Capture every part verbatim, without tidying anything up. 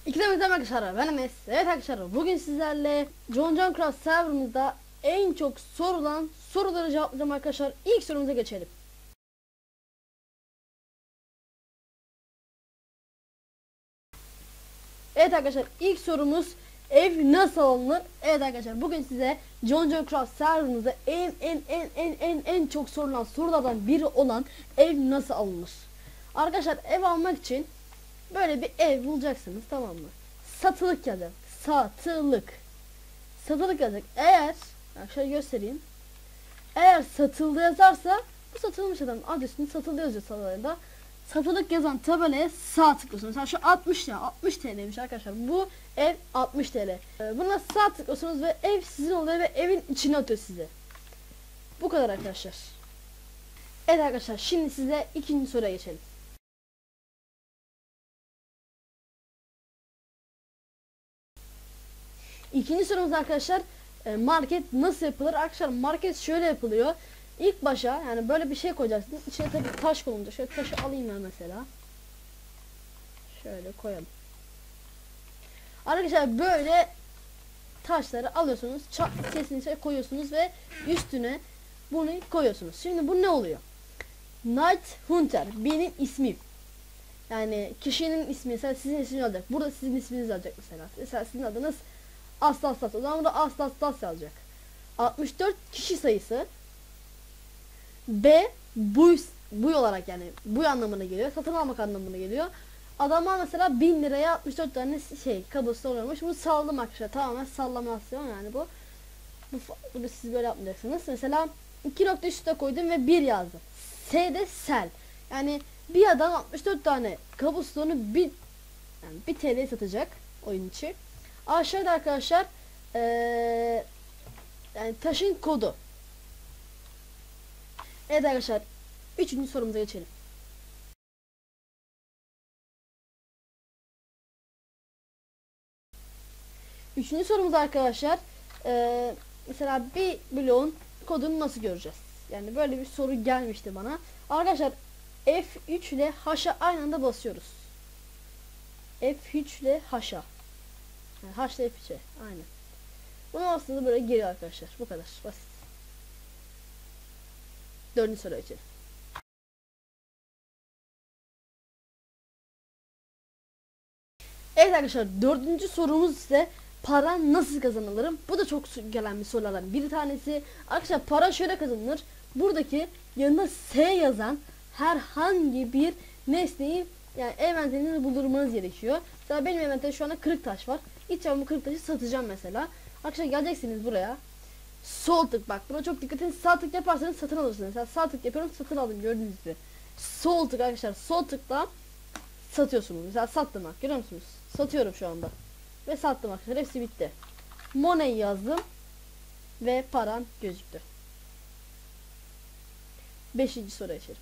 İkide birden arkadaşlar, ben Enes. Evet arkadaşlar, bugün sizlerle John John Craft serverımızda en çok sorulan soruları cevaplayacağım arkadaşlar. İlk sorumuza geçelim. Evet arkadaşlar, ilk sorumuz ev nasıl alınır? Evet arkadaşlar, bugün size John John Craft serverımızda en en en en en en çok sorulan sorulardan biri olan ev nasıl alınır? Arkadaşlar, ev almak için böyle bir ev bulacaksınız, tamam mı? Satılık yazacak. Satılık. Satılık yazacak. Eğer bak şöyle göstereyim. Eğer satıldı yazarsa bu satılmış adam adresini satıldı yazıyor tabelada. Satılık yazan tabelaya sağ tıklıyorsunuz. Mesela şu altmış ya altmış T L'ymiş arkadaşlar. Bu ev altmış T L. Ee, buna sağ tıklıyorsunuz ve ev sizin oluyor ve evin içine atıyor size. Bu kadar arkadaşlar. Evet arkadaşlar, şimdi size ikinci soruya geçelim. İkinci sorumuz arkadaşlar, market nasıl yapılır? Arkadaşlar, market şöyle yapılıyor. İlk başa yani böyle bir şey koyacaksınız. İçine tabii taş konulacak. Şöyle taşı alayım ben mesela. Şöyle koyalım. Arkadaşlar, böyle taşları alıyorsunuz. Kesinlikle koyuyorsunuz ve üstüne bunu koyuyorsunuz. Şimdi bu ne oluyor? Night Hunter benim ismim. Yani kişinin ismi, mesela sizin isminiz olacak. Burada sizin isminiz olacak mesela. Mesela sizin adınız Aslas Tas. O zaman burada Aslas Tas yazacak. altmış dört kişi sayısı. B buy, buy olarak, yani buy anlamına geliyor. Satın almak anlamına geliyor. Adama mesela bin liraya altmış dört tane şey kablosu oluyormuş. Bu sallama arkadaşlar. Tamamen sallamasyon yani bu. Bu bunu siz böyle yapmayacaksınız. Mesela iki nokta üstte koydum ve bir yazdım. S'de sel. Yani bir adam altmış dört tane kablosunu bir yani bir T L satacak oyun içi. Aşağıda arkadaşlar ee, yani taşın kodu. Evet arkadaşlar, üçüncü sorumuza geçelim. Üçüncü sorumuz arkadaşlar, ee, mesela bir bloğun kodunu nasıl göreceğiz? Yani böyle bir soru gelmişti bana. Arkadaşlar, F üç ile H'a aynı anda basıyoruz. F üç ile H'a. Yani H ile F üç'e aynen. Bunu aslında böyle geliyor arkadaşlar. Bu kadar basit. Dördüncü soruya geçelim. Evet arkadaşlar, dördüncü sorumuz ise para nasıl kazanılırım? Bu da çok gelen bir sorulardan bir tanesi. Arkadaşlar, para şöyle kazanılır. Buradaki yanında S yazan herhangi bir nesneyi, yani envanterinizi buldurmanız gerekiyor. Mesela benim envanterimde şu anda kırık taş var. Gideceğim bu kırık taşı satacağım mesela. Arkadaşlar, geleceksiniz buraya. Sol tık, bak buna çok dikkat edin. Sağ tık yaparsanız satın alırsınız. Mesela sağ tık yapıyorum, satın aldım, gördüğünüz gibi. Sol tık arkadaşlar, sol tıkla satıyorsunuz. Mesela sattım, bak görüyor musunuz? Satıyorum şu anda. Ve sattım arkadaşlar, hepsi bitti. Money yazdım ve param gözüktü. Beşinci soruya geçelim.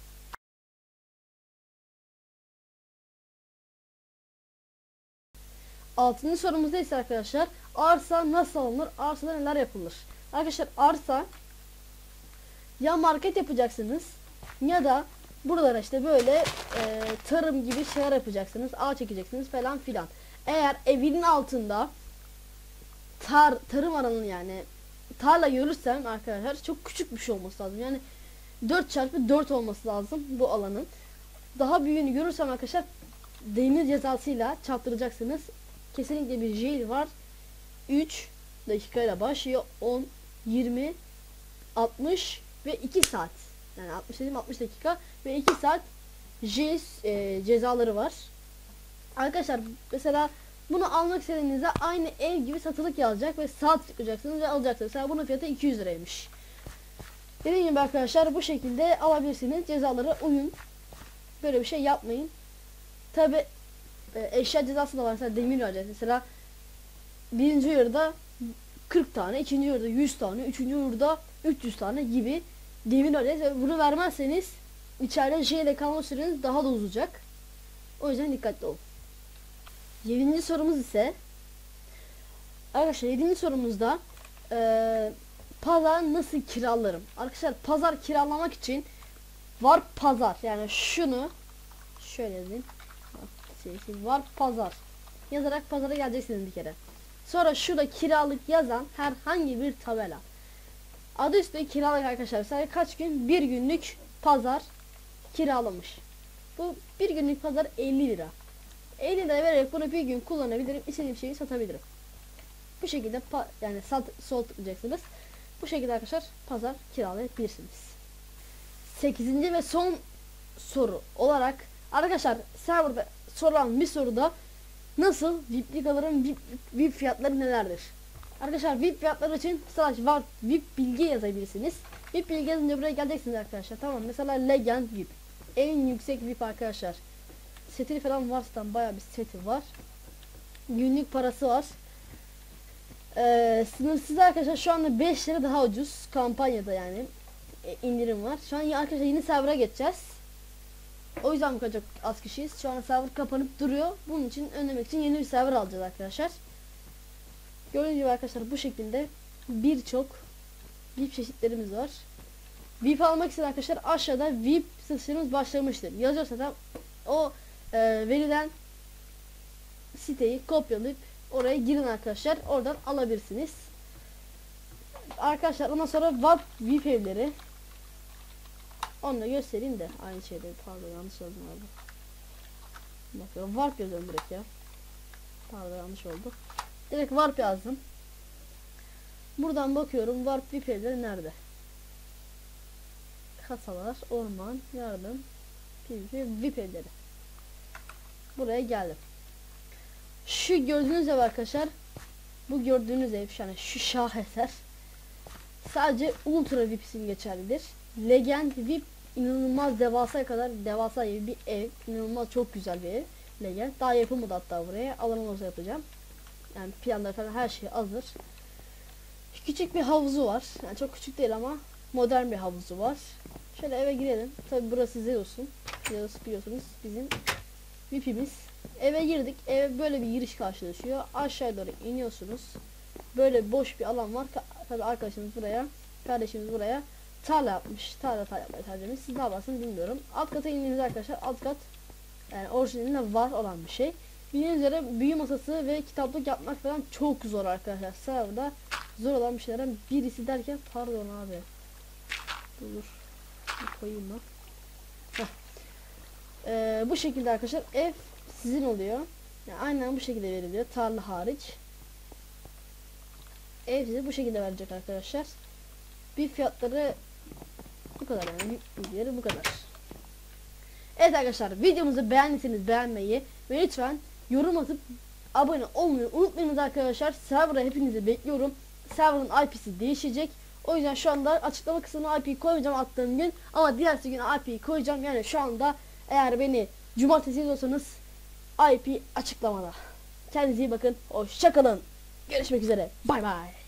Altıncı sorumuzda ise arkadaşlar, arsa nasıl alınır? Arsada neler yapılır? Arkadaşlar, arsa ya market yapacaksınız ya da buralara işte böyle e, tarım gibi şeyler yapacaksınız. Ağaç çekeceksiniz falan filan. Eğer evinin altında tar tarım alanı, yani tarla görürsem arkadaşlar, çok küçük bir şey olması lazım. Yani dört çarpı dört olması lazım bu alanın. Daha büyüğünü görürsem arkadaşlar, demir cezasıyla çarptıracaksınız. Kesinlikle bir jail var. üç dakikayla başlıyor. on, yirmi, altmış ve iki saat. Yani altmış dedim, altmış dakika ve iki saat jail e, cezaları var. Arkadaşlar, mesela bunu almak istediğinizde aynı ev gibi satılık yazacak ve saat tıklayacaksınız ve alacaksınız. Mesela bunun fiyatı iki yüz liraymış. Dediğim gibi arkadaşlar, bu şekilde alabilirsiniz. Cezalara uyun. Böyle bir şey yapmayın. Tabi e, eşya cezası da var. Mesela demir vereceğiz. Mesela birinci yarıda kırk tane, ikinci yarıda yüz tane, üçüncü yarıda üç yüz tane gibi demir vereceğiz. Ve bunu vermezseniz içeride şeyle kalma süreniz daha da uzayacak. O yüzden dikkatli olun. Yedinci sorumuz ise arkadaşlar, yedinci sorumuzda e, pazar nasıl kiralarım? Arkadaşlar, pazar kiralamak için var pazar, yani şunu şöyle yazayım. Var pazar yazarak pazara geleceksiniz bir kere. Sonra şurada kiralık yazan herhangi bir tabela. Adı üstünde kiralık arkadaşlar. Sadece kaç gün? Bir günlük pazar kiralamış. Bu bir günlük pazar elli lira. elli lira vererek bunu bir gün kullanabilirim. İstediğim şeyi satabilirim. Bu şekilde yani sat sol tıklayacaksınız. Bu şekilde arkadaşlar pazar kiralayabilirsiniz. sekizinci ve son soru olarak arkadaşlar serverda sorulan bir soruda nasıl V I P'lik alırım, V I P, V I P fiyatları nelerdir? Arkadaşlar V I P fiyatları için slash var V I P bilgi yazabilirsiniz. V I P bilgi yazınca buraya geleceksiniz arkadaşlar. Tamam, mesela Legend V I P en yüksek V I P arkadaşlar. Seti falan varsa bayağı bir seti var. Günlük parası var. Ee, sınırsız arkadaşlar şu anda beş lira daha ucuz kampanyada yani e, indirim var. Şu an arkadaşlar yeni server'a geçeceğiz. O yüzden bu kadar az kişiyiz. Şu an server kapanıp duruyor. Bunun için önlemek için yeni bir server alacağız arkadaşlar. Gördüğünüz gibi arkadaşlar bu şekilde birçok V I P çeşitlerimiz var. V I P almak için arkadaşlar aşağıda V I P satışlarımız başlamıştır yazıyorsa da o e, verilen siteyi kopyalayıp oraya girin arkadaşlar. Oradan alabilirsiniz. Arkadaşlar ondan sonra Warp V I P evleri. Onu da göstereyim de aynı şeyde, pardon yanlış yazdım abi. Bakıyorum Warp yazıyorum direkt ya. Pardon yanlış oldu. Direkt Warp yazdım. Buradan bakıyorum Warp V I P evleri nerede? Kasalar, orman, yardım, PvP, V I P evleri. Buraya geldim. Şu gördüğünüz ev arkadaşlar, bu gördüğünüz ev yani şu şaheser sadece Ultra V I P için geçerlidir. Legend V I P inanılmaz devasa kadar devasa bir ev, inanılmaz çok güzel bir ev. Legend daha yapılmadı hatta, buraya alanım olsa yapacağım. Yani planlar falan her şey hazır. Küçük bir havuzu var. Yani çok küçük değil ama modern bir havuzu var. Şöyle eve girelim. Tabi burası Zeus'un. Zeus biliyorsunuz bizim V I P'imiz. Eve girdik. Eve böyle bir giriş karşılaşıyor. Aşağı doğru iniyorsunuz. Böyle boş bir alan var. Tabi arkadaşımız buraya, kardeşimiz buraya tarla yapmış. Tarla tarla yapmayı tercih. Siz ne yaparsınız bilmiyorum. Alt kata indiğinizde arkadaşlar, alt kat yani orijinalinde var olan bir şey. Bildiğiniz üzere büyü masası ve kitaplık yapmak falan çok zor arkadaşlar. Serverda zor olan bir şeylerden birisi derken pardon abi. Dur. Bir koyayım mı? Ee, bu şekilde arkadaşlar ev sizin oluyor. Yani aynen bu şekilde veriliyor. Tarla hariç. Ev size bu şekilde verecek arkadaşlar. Bir fiyatları bu kadar yani. Bilgileri bu kadar. Evet arkadaşlar, videomuzu beğendiyseniz beğenmeyi ve lütfen yorum atıp abone olmayı unutmayınız arkadaşlar. Server'a hepinizi bekliyorum. Server'ın I P'si değişecek. O yüzden şu anda açıklama kısmına I P'yi koymayacağım attığım gün, ama diğersi gün I P'yi koyacağım. Yani şu anda eğer beni cumartesi izliyorsanız I P açıklamada. Kendinize iyi bakın. Hoşça kalın. Görüşmek üzere. Bay bay.